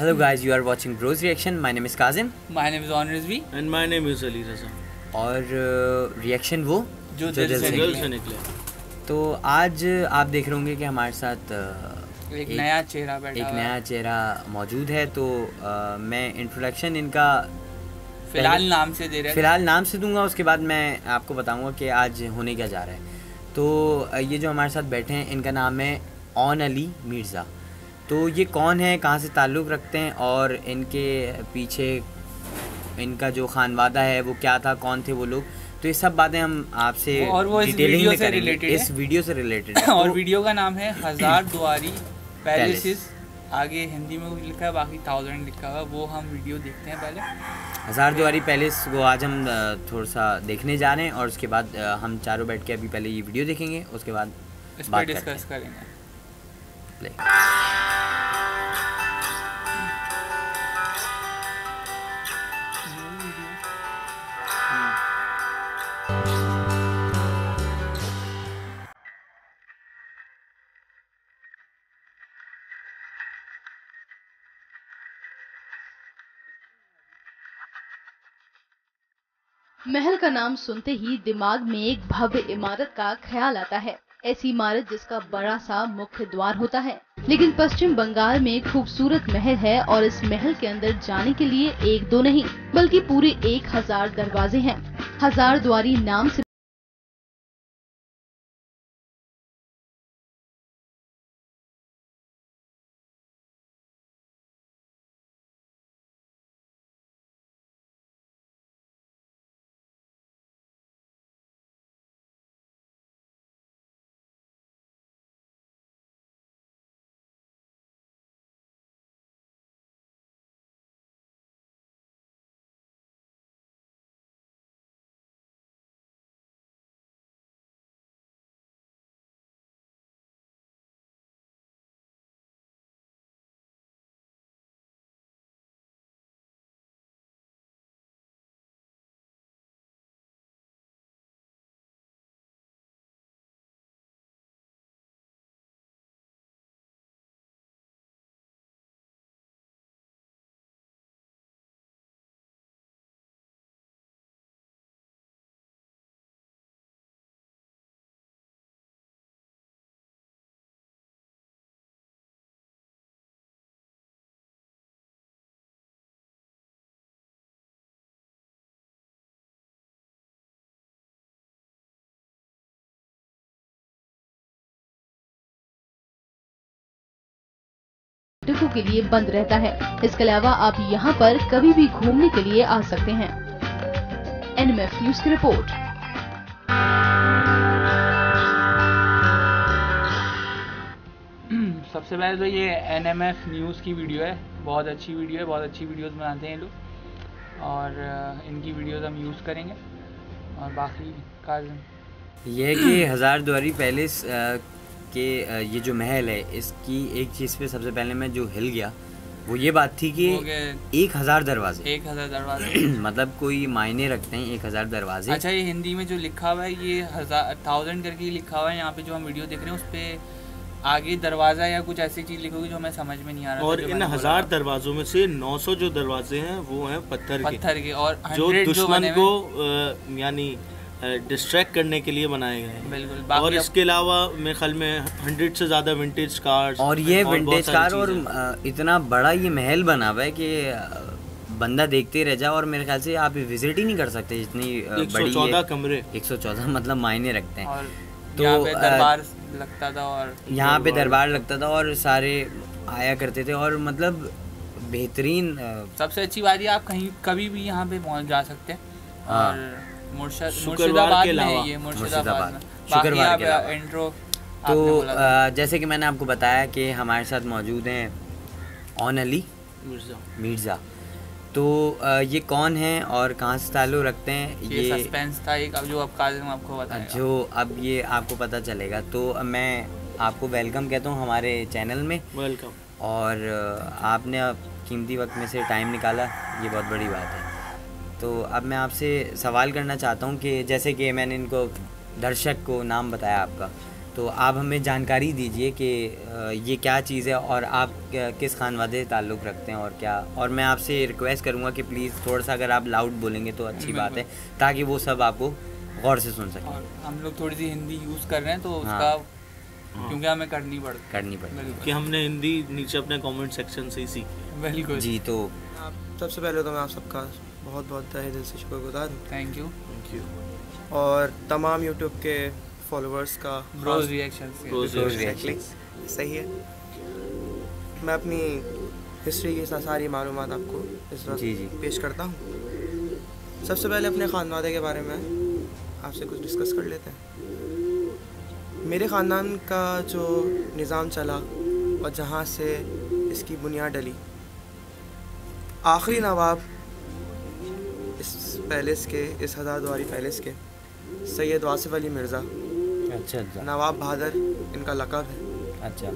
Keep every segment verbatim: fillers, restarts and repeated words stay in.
Hello guys, you are watching Bros Reaction. My name is Kazim. My name is Rizvi. And my name is Ali Raza. और reaction uh, वो जो दिल से निकले। निकले। तो आज आप देख रहे होंगे कि हमारे साथ एक, एक नया चेहरा बैठा एक नया चेहरा मौजूद है। तो आ, मैं इंट्रोडक्शन इनका फिलहाल नाम से दे रहा फिलहाल नाम से दूंगा, उसके बाद मैं आपको बताऊंगा कि आज होने क्या जा रहा है। तो ये जो हमारे साथ बैठे हैं इनका नाम है ऑन अली मिर्ज़ा। तो ये कौन है, कहाँ से ताल्लुक़ रखते हैं और इनके पीछे इनका जो खानवादा है वो क्या था, कौन थे वो लोग, तो ये सब बातें हम आपसे और वो इस वीडियो से रिलेटेड इस वीडियो से रिलेटेड है। और तो वीडियो का नाम है हज़ारदुआरी पैलेसेस। आगे हिंदी में कुछ लिखा है, बाकी थाउजेंड लिखा हुआ है, वो हम वीडियो देखते हैं पहले। हज़ारदुआरी पैलेस वो आज हम थोड़ा सा देखने जा रहे हैं और उसके बाद हम चारों बैठ के अभी पहले ये वीडियो देखेंगे, उसके बाद इस पर डिस्कस करेंगे। महल का नाम सुनते ही दिमाग में एक भव्य इमारत का ख्याल आता है। ऐसी इमारत जिसका बड़ा सा मुख्य द्वार होता है, लेकिन पश्चिम बंगाल में खूबसूरत महल है और इस महल के अंदर जाने के लिए एक दो नहीं बल्कि पूरे एक हजार दरवाजे हैं। हज़ारदुआरी नाम से के लिए बंद रहता है। इसके अलावा आप यहाँ पर कभी भी घूमने के लिए आ सकते हैं। एन एम एफ न्यूज की रिपोर्ट। सबसे पहले तो ये एन एम एफ न्यूज की वीडियो है, बहुत अच्छी वीडियो है, बहुत अच्छी वीडियोस बनाते हैं ये लोग और इनकी वीडियोस हम यूज करेंगे। और बाकी का ये है कि हज़ारदुआरी पैलेस कि ये जो महल है इसकी एक चीज़ पे सबसे पहले मैं जो हिल गया वो ये बात थी कि एक हज़ार दरवाजे एक हज़ार दरवाजे मतलब कोई मायने रखते हैं एक हज़ार दरवाजे। अच्छा, ये हिंदी में जो लिखा हुआ है ये हजार थाउजेंड करके लिखा हुआ है। यहाँ पे जो हम वीडियो देख रहे हैं उस पे आगे दरवाजा या कुछ ऐसी चीज़ लिखोगी जो हमें समझ में नहीं आ रहा। और इन हजार दरवाजों में से नौ सौ जो दरवाजे हैं वो हैं पत्थर के पत्थर के और जो दुश्मन को यानी डिस्ट्रैक्ट करने के लिए बनाए गए हैं। बिल्कुल। और इसके अलावा मेरे ख्याल में हंड्रेड से ज़्यादा विंटेज कार्स और ये विंटेज कार और इतना बड़ा ये महल बना हुआ है कि बंदा देखते रह जाए और मेरे ख्याल से आप विजिट ही नहीं कर सकते, जितनी बड़ी चौदह कमरे एक सौ चौदह मतलब मायने रखते हैं। और तो यहाँ पे दरबार लगता था और यहाँ पे दरबार लगता था और सारे आया करते थे और मतलब बेहतरीन। सबसे अच्छी बात है आप कहीं कभी भी यहाँ पे पहुँच जा सकते हैं। और मुर्शिदाबाद में है ये, मुर्शिदाबाद में। शुक्रवार के अलावा इंट्रो। तो जैसे कि मैंने आपको बताया कि हमारे साथ मौजूद हैं ऑन अली मिर्ज़ा। तो ये कौन है और कहाँ से ताल्लुक़ रखते हैं, ये सस्पेंस था एक, अब जो अब काज़िम आपको बताएगा, जो अब ये आपको पता चलेगा। तो मैं आपको वेलकम कहता हूँ हमारे चैनल में। वेलकम। और आपने कीमती वक्त में से टाइम निकाला, ये बहुत बड़ी बात है। तो अब मैं आपसे सवाल करना चाहता हूँ कि जैसे कि मैंने इनको दर्शक को नाम बताया आपका, तो आप हमें जानकारी दीजिए कि ये क्या चीज़ है और आप किस खानवादे से ताल्लुक़ रखते हैं और क्या। और मैं आपसे रिक्वेस्ट करूँगा कि प्लीज़ थोड़ा सा अगर आप लाउड बोलेंगे तो अच्छी बात है, ताकि वो सब आपको गौर से सुन सकें। और हम लोग थोड़ी सी हिंदी यूज़ कर रहे हैं तो हाँ। उसका क्योंकि हमें करनी पड़ करनी पड़ती कि हमने हिंदी नीचे अपने कमेंट सेक्शन से ही सीखी। बिल्कुल जी। तो आप सबसे पहले तो मैं आप सबका बहुत बहुत तहे दिल से शुक्रगुजार हूँ। Thank you thank you. और तमाम यूट्यूब के फॉलोअर्स का रोज़ रिएक्शन रोज़ रिएक्शन सही है। मैं अपनी हिस्ट्री की सारी मालूमात आपको इस वक्त जी जी पेश करता हूँ। सबसे पहले अपने खानवादे के बारे में आपसे कुछ डिस्कस कर लेते हैं। मेरे ख़ानदान का जो निज़ाम चला और जहाँ से इसकी बुनियाद डली, आखिरी नवाब इस पैलेस के, इस हज़ारद्वारी पैलेस के सैयद वासिफ अली मिर्ज़ा। अच्छा अच्छा नवाब बहादुर इनका लक़ब है। अच्छा।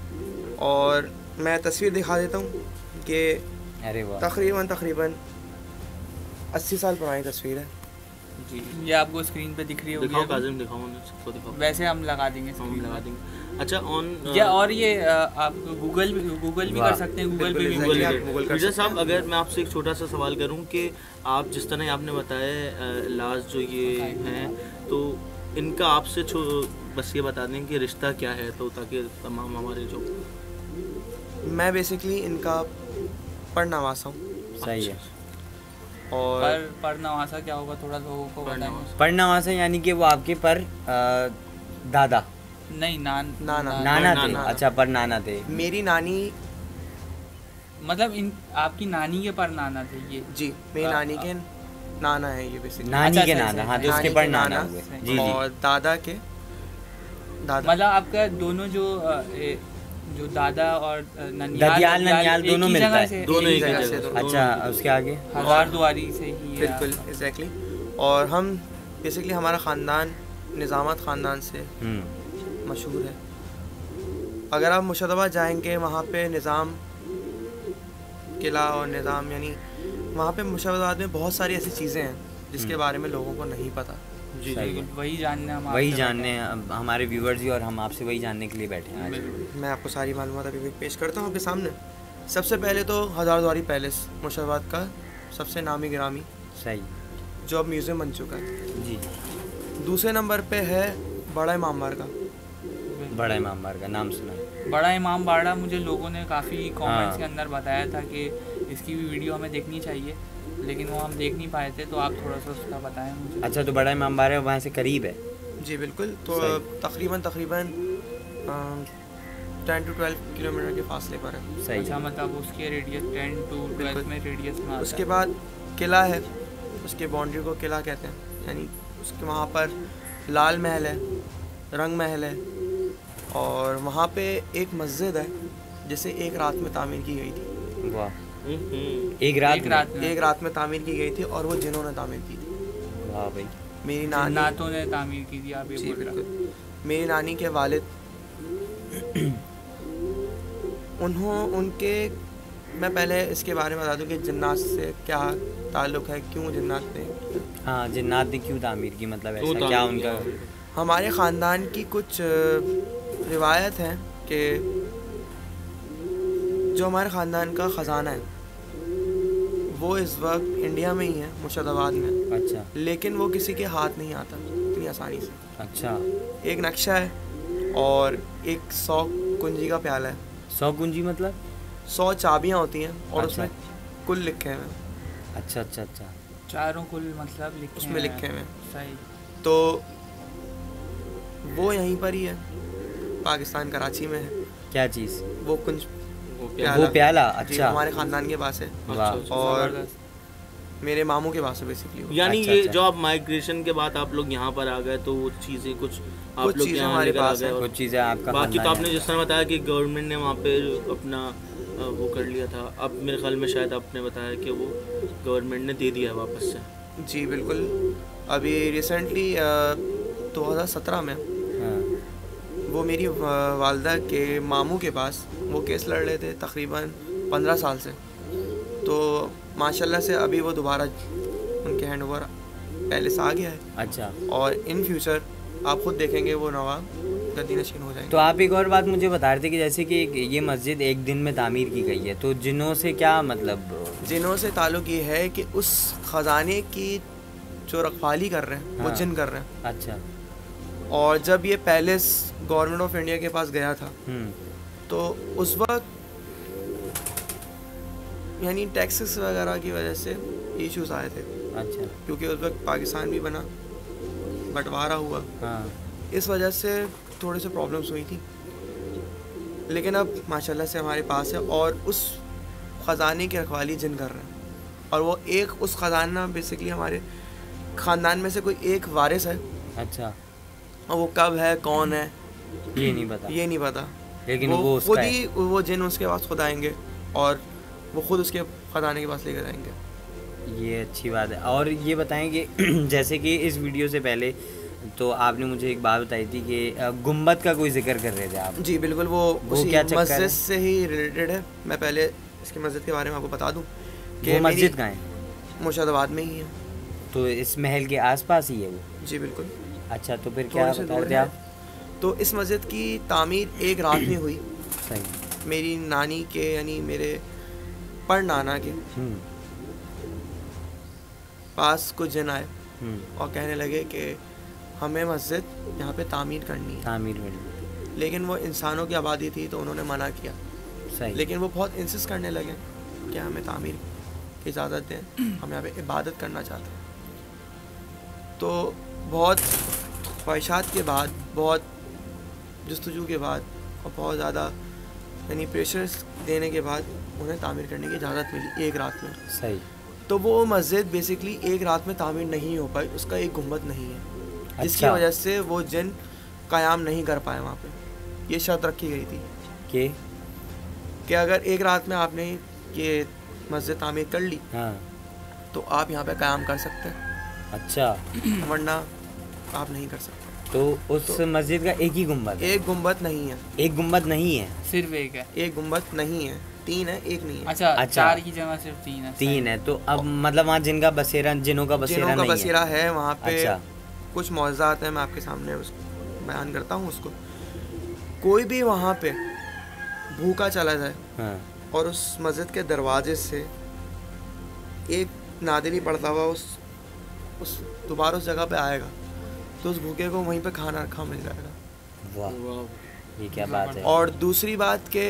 और मैं तस्वीर दिखा देता हूँ कि अरे वाह, तकरीबन तकरीबन अस्सी साल पुरानी तस्वीर है। जी, ये आपको स्क्रीन पे दिख रही होगी। दिखाओ काजिम, दिखाओ ना सबको, दिखाओ। वैसे हम लगा देंगे हम स्क्रीन लगा पे। देंगे। अच्छा ऑन या और ये अ, आप गूगल भी गूगल भी कर सकते हैं, गूगल पे भी बिल्कुल, मिल आप जाएगा। गूगल कर मिर्जा सकते साहब, अगर मैं आपसे एक छोटा सा सवाल करूं कि आप जिस तरह आपने बताया लास्ट जो ये हैं, तो इनका आपसे बस ये बता दें कि रिश्ता क्या है, तो ताकि तमाम हमारे जो मैं बेसिकली इनका पढ़नवासा हूँ। सही है। और पर पर नवासा क्या होगा थोड़ा लोगों को बताएं। पढ़नवासा यानी कि वो आपके पर आ, दादा नहीं, नान नाना नाना थे। नाना। अच्छा, पर नाना थे। मेरी नानी, मतलब इन आपकी नानी के पर नाना थे ये। जी मेरी आ, नानी के नाना है ये बेसिकली। नानी अच्छा, के सही, नाना, सही, हाँ, तो नानी उसके के पर नाना नाना हुए। सही। जी जी। और दादा के दादा। मतलब आपका दोनों जो अ, ए, जो दादा और ननियाल ददियाल ननियाल दोनों एक ही मिलता जगह है। से- दोनों एक एक ही ही जगह जगह से। से। अच्छा, उसके आगे हजारद्वारी से ही है बिल्कुल आपका। एग्जैक्टली। और हम बेसिकली हमारा ख़ानदान निज़ामत ख़ानदान से हम्म मशहूर है। अगर आप मुर्शिदाबाद जाएंगे, वहाँ पे निज़ाम किला और निज़ाम यानी वहाँ पे मुर्शिदाबाद में बहुत सारी ऐसी चीज़ें हैं जिसके बारे में लोगों को नहीं पता। जी सही है। वही जानने हम वही आपसे जानने हम- हमारे व्यूवर्स ही और हम आपसे वही जानने के लिए बैठे हैं आज। बिल्कुल। मैं आपको सारी मालूमात अभी भी पेश करता हूँ आपके सामने। सबसे पहले तो हज़ारद्वारी पैलेस मुर्शिदाबाद का सबसे नामी गिरामी, सही। जो अब म्यूज़ियम बन चुका है। जी। दूसरे नंबर पे है बड़ा इमाम बारगाह। बड़ा इमाम बारगाह नाम सुना है। बड़ा इमाम बाड़ा मुझे लोगों ने काफ़ी कमेंट्स हाँ। के अंदर बताया था कि इसकी भी वीडियो हमें देखनी चाहिए, लेकिन वो हम देख नहीं पाए थे, तो आप थोड़ा सा उसका बताएं मुझे। अच्छा, तो बड़ा इमाम बारगाह वहाँ से करीब है। जी बिल्कुल। तो सही। तकरीबन तकरीबन टेन टू ट्वेल्व किलोमीटर के फासले पर है। सही। अच्छा, मतलब उसके रेडियस टेन टू ट्वेल्व में रेडियस में आता उसके है। बाद किला है, उसके बाउंड्री को किला कहते हैं। यानी उसके वहाँ पर लाल महल है, रंग महल है, और वहाँ पे एक मस्जिद है जिसे एक रात में तामीर की गई थी। वाह, हम्म, एक रात एक में? रात में एक रात में तामीर की गई थी और वो जिन्होंने तामीर की थी। वाह भाई। मेरी नानी, नातों ने तामीर की थी, आप ये जी बोल रहे बिल्कुल, मेरी नानी के वालिद उन्हों उनके मैं पहले इसके बारे में बता दूं कि जिन्नात से क्या ताल्लुक़ है, क्यों जिन्नात ने। हाँ, जिन्नात ने क्यों तामीर की, मतलब क्यों ऐसा क्या तामीर उनका? किया? हमारे ख़ानदान की कुछ अ, रिवायत है कि जो हमारे ख़ानदान का ख़जाना है वो इस वक्त इंडिया में ही है, मुर्शिदाबाद में। अच्छा लेकिन वो किसी के हाथ नहीं आता इतनी आसानी से। अच्छा। एक नक्शा है और एक सौ कुंजी का प्याला है। सौ कुंजी मतलब? सौ चाबियाँ होती हैं और अच्छा। उसमें कुल लिखे हुए हैं। अच्छा अच्छा अच्छा। चारों कुल मतलब लिखे उसमें हैं। लिखे हुए हैं। सही। तो वो यहीं पर ही है, पाकिस्तान कराची में है क्या चीज़? वो कुंज वो प्याला। वो प्याला? जी, अच्छा। हमारे ख़ानदान के पास है वाह। अच्छा, और ज़बरदस्त। मेरे मामू के पास है बेसिकली। यानी अच्छा, ये अच्छा। जो आप माइग्रेशन के बाद आप लोग यहाँ पर आ गए, तो वो चीज़ें कुछ आप कुछ लोग चीज़ें यहाँ हमारे लेकर आ पास गए हैं। और कुछ चीज़ें आपका बाकी तो खानदान आपने है। जिस तरह बताया कि गवर्नमेंट ने वहाँ पे अपना अ, वो कर लिया था, अब मेरे ख्याल में शायद आपने बताया कि वो गवर्नमेंट ने दे दिया है वापस से। जी बिल्कुल। अभी रिसेंटली दो हज़ार सत्रह में हाँ। वो मेरी वा- वालदा के मामू के पास वो केस लड़ रहे थे तकरीबन पंद्रह साल से। तो माशाल्लाह से अभी वो दोबारा उनके हैंड ओवर पैलेस आ गया है। अच्छा। और इन फ्यूचर आप खुद देखेंगे वो नवाब गद्दी नशीन हो जाएंगे। तो आप एक और बात मुझे बता रहे थे कि जैसे कि ये मस्जिद एक दिन में तामीर की गई है, तो जिनों से क्या मतलब? जिनों से ताल्लुक़ ये है कि उस ख़जाने की जो रखवाली कर रहे हैं, हाँ। वो जिन कर रहे हैं। अच्छा। और जब ये पैलेस गवर्नमेंट ऑफ इंडिया के पास गया था, तो उस वक्त यानी टैक्सेस वगैरह की वजह से इश्यूज आए थे। अच्छा। क्योंकि उस वक्त पाकिस्तान भी बना, बंटवारा हुआ, हाँ। इस वजह से थोड़ी सी प्रॉब्लम्स हुई थी, लेकिन अब माशाल्लाह से हमारे पास है और उस ख़जाने की रखवाली जिन कर रहे हैं। और वो एक उस ख़जाना बेसिकली हमारे ख़ानदान में से कोई एक वारिस है। अच्छा। और वो कब है, कौन है, ये नहीं पता ये नहीं पता लेकिन वो, वो खुद ही वो जिन उसके पास खुद आएंगे और वो खुद उसके ख़जाने के पास लेकर आएंगे। ये अच्छी बात है। और ये बताएंगे जैसे कि इस वीडियो से पहले तो आपने मुझे एक बात बताई थी कि गुम्बद का कोई जिक्र कर रहे थे आप। जी बिल्कुल, वो, वो उसी क्या मस्जिद से ही रिलेटेड है। मैं पहले इसकी मस्जिद के बारे में आपको बता दूं कि वो मस्जिद कहाँ है? मुर्शिदाबाद में ही है। तो इस महल के आसपास ही है वो? जी बिल्कुल। अच्छा, तो फिर क्या बता रहे थे आप? तो इस मस्जिद की तामीर एक रात में हुई। सही। मेरी नानी के यानी मेरे पर नाना के पास कुछ जन आए और कहने लगे कि हमें मस्जिद यहाँ पे तामीर करनी है। तामीर करनी। लेकिन वो इंसानों की आबादी थी तो उन्होंने मना किया। सही। लेकिन वो बहुत इंसिस्ट करने लगे कि हमें तामीर की इजाज़त दें, हम यहाँ पे इबादत करना चाहते हैं। तो बहुत ख्वाहिशात के बाद, बहुत जस्तजू के बाद और बहुत ज़्यादा यानी प्रेशर देने के बाद उन्हें तामीर करने की इजाज़त मिली एक रात में। सही। तो वो मस्जिद बेसिकली एक रात में तामीर नहीं हो पाई, उसका एक गुम्बद नहीं है। अच्छा। जिसकी वजह से वो जिन क़याम नहीं कर पाए वहाँ पे। ये शर्त रखी गई थी कि कि अगर एक रात में आपने ये मस्जिद तामीर कर ली, हाँ। तो आप यहाँ पे क़याम कर सकते हैं। अच्छा। वरना आप नहीं कर सकते। तो उस तो मस्जिद का एक ही गुम्बद? एक गुम्बद नहीं है। एक गुम्बद नहीं है, सिर्फ एक है। एक गुम्बद नहीं है, तीन है, एक नहीं है। अच्छा, अच्छा। चार की जगह सिर्फ तीन है। तीन है। तो अब मतलब वहाँ जिनका बसेरा, जिनों का बसेरा जिनों का नहीं बसेरा है, है वहाँ पे। अच्छा। कुछ मौज़ात हैं, मैं आपके सामने उसको बयान करता हूँ। उसको कोई भी वहाँ पे भूखा चला जाए, हाँ। और उस मस्जिद के दरवाजे से एक नादरी पड़ता हुआ उस उस दोबारा उस जगह पे आएगा, तो उस भूखे को वहीं पे खाना रखा मिल जाएगा। वाह, ये क्या बात है। और दूसरी बात के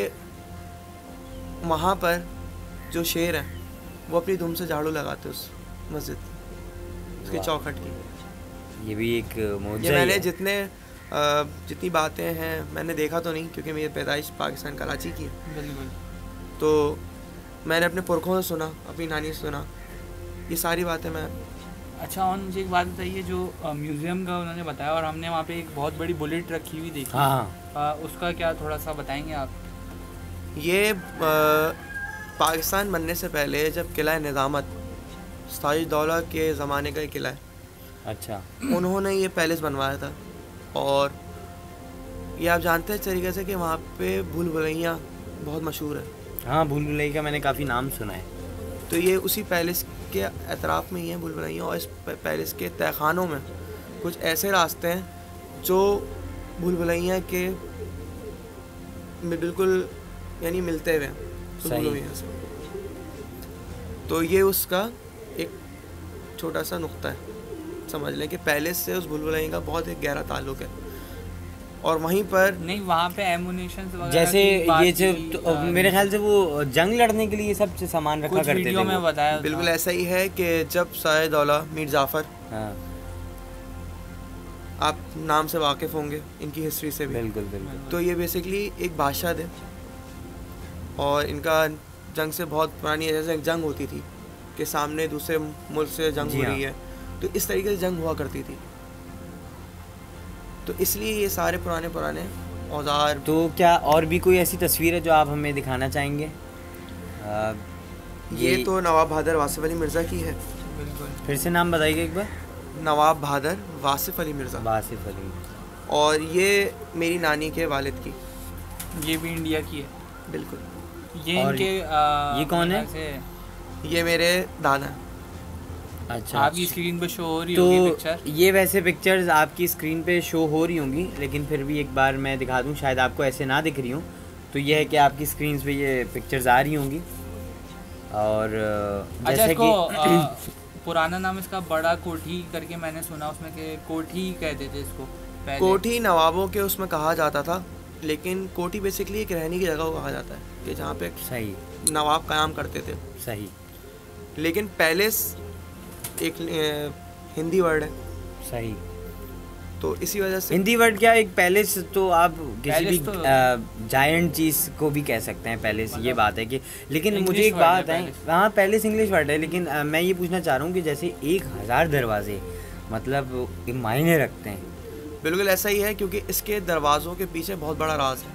वहाँ पर जो शेर हैं वो अपनी धूम से झाड़ू लगाते उस मस्जिद, उसकी चौखट की। ये भी एक मौजूद ये मैंने जितने जितनी बातें हैं मैंने देखा तो नहीं, क्योंकि मेरी पैदाइश पाकिस्तान कराची की है। बिल्कुल। तो मैंने अपने पुरखों से सुना, अपनी नानी से सुना, ये सारी बातें मैं। अच्छा, और मुझे एक बात बताइए, जो म्यूज़ियम का उन्होंने बताया और हमने वहाँ पे एक बहुत बड़ी बुलेट रखी हुई देखी। हाँ। आ, उसका क्या थोड़ा सा बताएंगे आप? ये आ, पाकिस्तान बनने से पहले जब किला निज़ामत सिराज दौला के ज़माने का एक किला है। अच्छा। उन्होंने ये पैलेस बनवाया था। और ये आप जानते हैं इस तरीके से कि वहाँ पे भूल भुलैया बहुत मशहूर है। हाँ, भूल भुलैया का मैंने काफ़ी नाम सुना है। तो ये उसी पैलेस के अतराफ़ में ही है भूल भुलैया। और इस पैलेस के तहखानों में कुछ ऐसे रास्ते हैं जो भूल भुलैया के बिल्कुल यानी मिलते हुए हैं से। तो ये उसका एक छोटा सा नुक्ता है, समझ लें कि पैलेस से उस भूल भुलैया का बहुत एक गहरा ताल्लुक है। और वहीं पर नहीं, वहाँ पे एमुनेशन वगैरह जैसे ये जो तो, मेरे ख्याल से वो जंग लड़ने के लिए ये सब सामान रखा करते थे। वीडियो में बताया बिल्कुल ऐसा ही है कि जब शाह दौला मीर जाफ़र, हाँ। आप नाम से वाकिफ़ होंगे इनकी हिस्ट्री से भी। बिल्कुल बिल्कुल। तो ये बेसिकली एक बादशाह थे और इनका जंग से बहुत पुरानी, जैसे एक जंग होती थी कि सामने दूसरे मुल्क से जंग हो रही है, तो इस तरीके से जंग हुआ करती थी। तो इसलिए ये सारे पुराने पुराने औजार। तो क्या और भी कोई ऐसी तस्वीर है जो आप हमें दिखाना चाहेंगे? आ, ये, ये तो नवाब बहादुर वासिफ अली मिर्ज़ा की है। बिल्कुल। फिर से नाम बताइएगा एक बार। नवाब बहादुर वासिफ अली मिर्ज़ा। वासिफ अली। और ये मेरी नानी के वालिद की। ये भी इंडिया की है। बिल्कुल। ये इनके आ, ये कौन है? ये मेरे दादा। अच्छा, आपकी अच्छा। स्क्रीन पे शो हो रही होगी तो पिक्चर। ये वैसे पिक्चर्स आपकी स्क्रीन पे शो हो रही होंगी, लेकिन फिर भी एक बार मैं दिखा दूं, शायद आपको ऐसे ना दिख रही हूँ। तो ये है कि आपकी स्क्रीन पे ये पिक्चर्स आ रही होंगी। और अच्छा, जैसे इसको कि आ, पुराना नाम इसका बड़ा कोठी करके मैंने सुना, उसमें के कोठी कहते थे इसको पहले। कोठी नवाबों के उसमें कहा जाता था, लेकिन कोठी बेसिकली एक रहने की जगह को कहा जाता है कि जहाँ पे सही नवाब क़याम करते थे। सही। लेकिन पैलेस एक अ, हिंदी वर्ड है, सही। तो इसी वजह से हिंदी वर्ड क्या, एक पैलेस तो आप किसी भी पैलेस तो- जायंट चीज़ को भी कह सकते हैं पैलेस, ये बात है कि। लेकिन इंग्लिश मुझे एक वर्ड है बात है, पैलेस। हाँ पैलेस इंग्लिश वर्ड है, लेकिन अ, मैं ये पूछना चाह रहा हूँ कि जैसे एक हज़ार दरवाजे मतलब ये मायने रखते हैं। बिल्कुल ऐसा ही है, क्योंकि इसके दरवाज़ों के पीछे बहुत बड़ा राज है।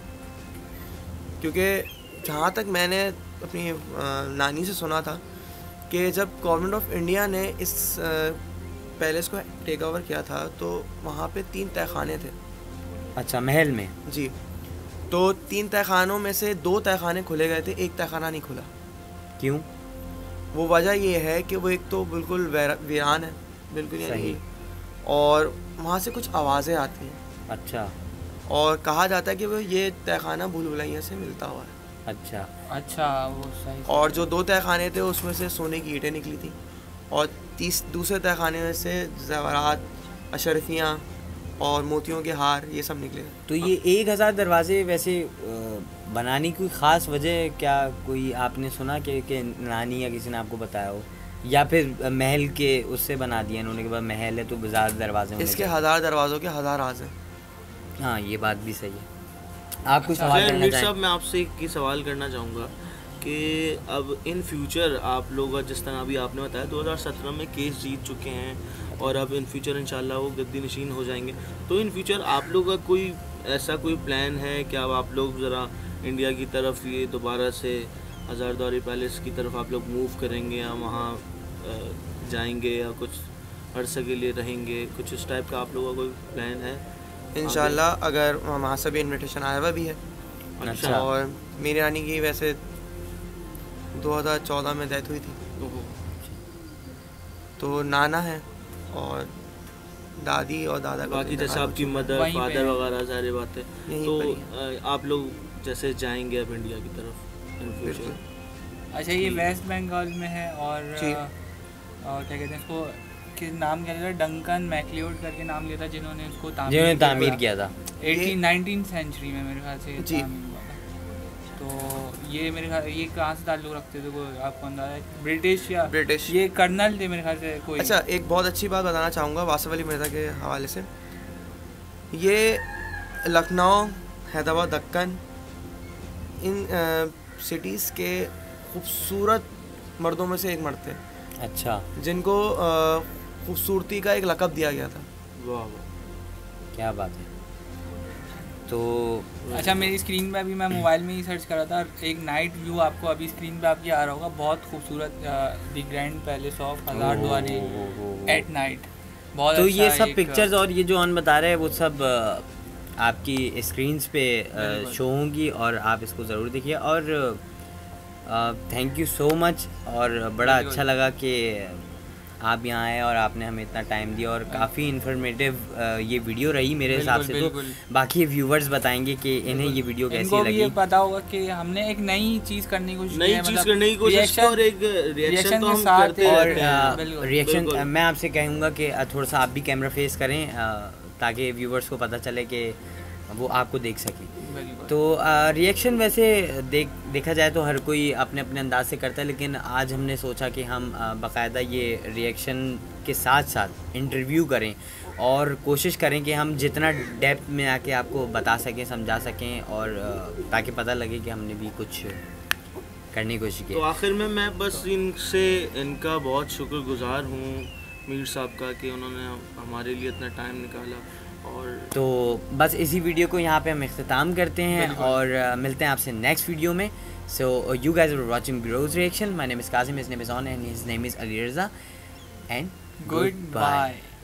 क्योंकि जहाँ तक मैंने अपनी अ, नानी से सुना था कि जब गवर्नमेंट ऑफ इंडिया ने इस अ, पैलेस को टेक ओवर किया था, तो वहाँ पे तीन तहखाने थे। अच्छा, महल में? जी। तो तीन तहखानों में से दो तहखाने खुले गए थे, एक तहखाना नहीं खुला। क्यों? वो वजह ये है कि वो एक तो बिल्कुल वीरा- वीरान है, बिल्कुल सही। यानी, और वहाँ से कुछ आवाज़ें आती हैं, अच्छा और कहा जाता है कि वो ये तहखाना भूल भुलैया से मिलता हुआ है। अच्छा अच्छा, वो सही। और जो दो तहखाने थे उसमें से सोने की ईंटें निकली थी, और तीस दूसरे तहखाने में से ज़ेवरात, अशरफियाँ और मोतियों के हार, ये सब निकले। तो ये एक हज़ार दरवाजे वैसे अ, बनाने की ख़ास वजह क्या कोई आपने सुना कि, कि नानी या किसी ने आपको बताया हो, या फिर महल के उससे बना दिया इन्होंने के बाद महल है तो ज़्यादा दरवाजे होने इसके चाहिए? हज़ार दरवाज़ों के हज़ार राज हैं। हाँ, ये बात भी सही है। आप कुछ अच्छा, सवाल खैर, करना मीर चाहें? साहब मैं आपसे एक ही सवाल करना चाहूँगा कि अब इन फ्यूचर आप लोग जिस तरह अभी आपने बताया दो हज़ार सत्रह में केस जीत चुके हैं और अब इन फ्यूचर इंशाल्लाह वो गद्दी नशीन हो जाएंगे, तो इन फ्यूचर आप लोग का कोई ऐसा कोई प्लान है कि अब आप लोग ज़रा इंडिया की तरफ ये दोबारा से हज़ारद्वारी पैलेस की तरफ आप लोग मूव करेंगे या वहाँ जाएंगे या कुछ अरसे के लिए रहेंगे, कुछ इस टाइप का आप लोगों का कोई प्लान है? इंशाल्लाह अगर वहाँ से भी इन्विटेशन आया हुआ भी है। अच्छा। और मेरी नानी की वैसे दो हज़ार चौदह में डेथ हुई थी, तो नाना है और दादी और दादा का बाकी जैसे आपकी मदर वहीं पे फादर है। वगैरह सारी बातें, यहीं तो पर ही अ, आप लोग जैसे जाएंगे अब इंडिया की तरफ इन फ्यूचर? बिल्कुल। अच्छा, ये वेस्ट बंगाल में है और जी। अ, और क्या कहते हैं इसको, कि नाम क्या था, डंकन मैक्लियोड करके नाम लिया था जिन्होंने उसको तामीर जिन्होंने तामीर किया था। एटीन नाइनटीन सेंचुरी में मेरे ख्याल से ये जी। तामीर हुआ था। तो ये मेरे ख्याल ये कहाँ से ताल्लुक़ रखते थे, कोई आपको अंदाजा है? ब्रिटिश या ब्रिटिश। ये कर्नल थे मेरे ख्याल से कोई। अच्छा, एक बहुत अच्छी बात बताना चाहूँगा वासिफ अली मिर्ज़ा के हवाले से। ये लखनऊ, हैदराबाद, दक्कन, इन सिटीज़ के खूबसूरत मर्दों में से एक मर्द थे। अच्छा, जिनको अ, खूबसूरती का एक लक़ब दिया गया था। वाह वाह, क्या बात है। तो अच्छा, मेरी स्क्रीन पे अभी मैं मोबाइल में ही सर्च कर रहा था, एक नाइट व्यू आपको अभी स्क्रीन पे आपकी आ रहा होगा, बहुत खूबसूरत, the grand palace of Hazarduari at night. बहुत तो अच्छा ये सब एक, पिक्चर्स और ये जो ऑन बता रहे हैं वो सब अ, आपकी स्क्रीन्स पे बिल्कुल। शो होंगी और आप इसको ज़रूर देखिए। और थैंक यू सो मच, और बड़ा बिल्कुल। अच्छा लगा कि आप यहाँ आए और आपने हमें इतना टाइम दिया, और काफ़ी इन्फॉर्मेटिव ये वीडियो रही मेरे हिसाब से। तो बिल्कुल। बाकी व्यूवर्स बताएंगे कि इन्हें ये वीडियो कैसी इनको भी लगी। ये पता होगा कि हमने एक नई चीज़ करने की कोशिश की नई है, चीज मतलब करने की कोशिश की और एक रिएक्शन रिएक्शन तो के हम साथ करते एक- और रहते हैं। बिल्कुल। रिएक्शन बिल्कुल। मैं आपसे कहूँगा कि अ, थोड़ा सा आप भी कैमरा फेस करें, अ, ताकि व्यूवर्स को पता चले कि वो आपको देख सकें। बिल्कुल। तो रिएक्शन वैसे देख देखा जाए तो हर कोई अपने अपने अंदाज से करता है, लेकिन आज हमने सोचा कि हम अ, बाकायदा ये रिएक्शन के साथ साथ इंटरव्यू करें और कोशिश करें कि हम जितना डेप्थ में आके आपको बता सकें, समझा सकें, और अ, ताकि पता लगे कि हमने भी कुछ करने की कोशिश की। तो आखिर में मैं बस इनसे इनका बहुत शुक्रगुजार हूँ मीर साहब का कि उन्होंने हमारे लिए इतना टाइम निकाला। और तो बस इसी वीडियो को यहाँ पे हम इख्तिताम करते हैं और uh, मिलते हैं आपसे नेक्स्ट वीडियो में। So you guys are watching bros reaction. My name is Kazim, his name is Aun and his name is Ali Raza, and good bye.